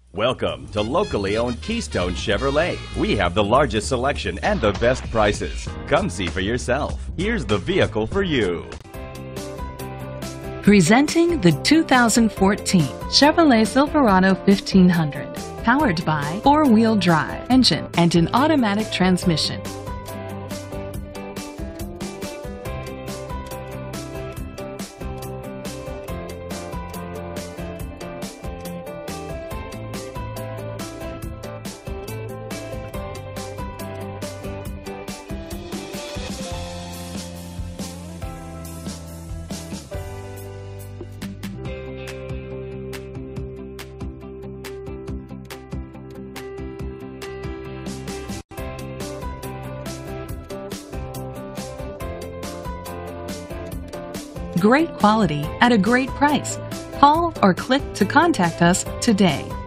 Welcome to locally owned Keystone Chevrolet. We have the largest selection and the best prices. Come see for yourself. Here's the vehicle for you. Presenting the 2014 Chevrolet Silverado 1500. Powered by four-wheel drive engine and an automatic transmission. Great quality at a great price. Call or click to contact us today.